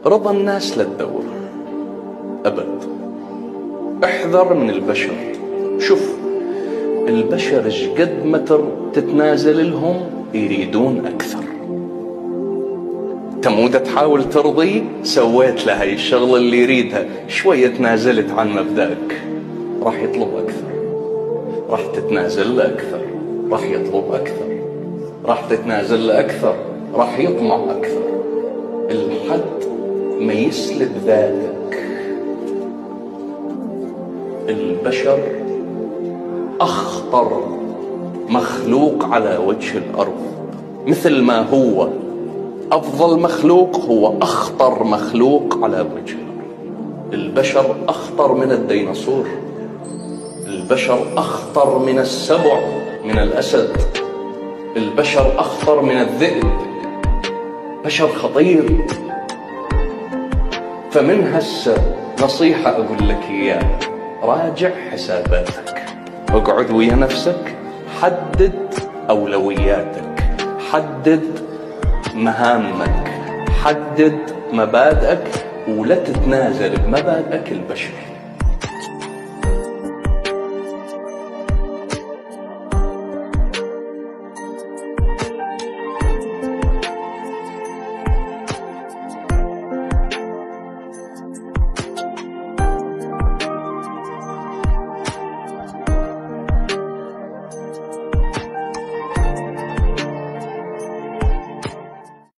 رضا الناس لا تدور أبد. احذر من البشر. شوف البشر ايش قد ما تتنازل لهم يريدون أكثر. تمود تحاول ترضيه، سويت له هاي الشغلة اللي يريدها، شوية تنازلت عن مبدأك راح يطلب أكثر، راح تتنازل له أكثر راح يطلب أكثر، راح تتنازل له أكثر راح يطمع أكثر، الحد ما يسلب ذاتك. البشر أخطر مخلوق على وجه الأرض، مثل ما هو أفضل مخلوق هو أخطر مخلوق على وجه الأرض. البشر أخطر من الديناصور، البشر أخطر من السبع، من الأسد، البشر أخطر من الذئب، بشر خطير. فمن هسه نصيحة أقول لك إياها، راجع حساباتك، اقعد ويا نفسك، حدد أولوياتك، حدد مهامك، حدد مبادئك، ولا تتنازل بمبادئك البشر.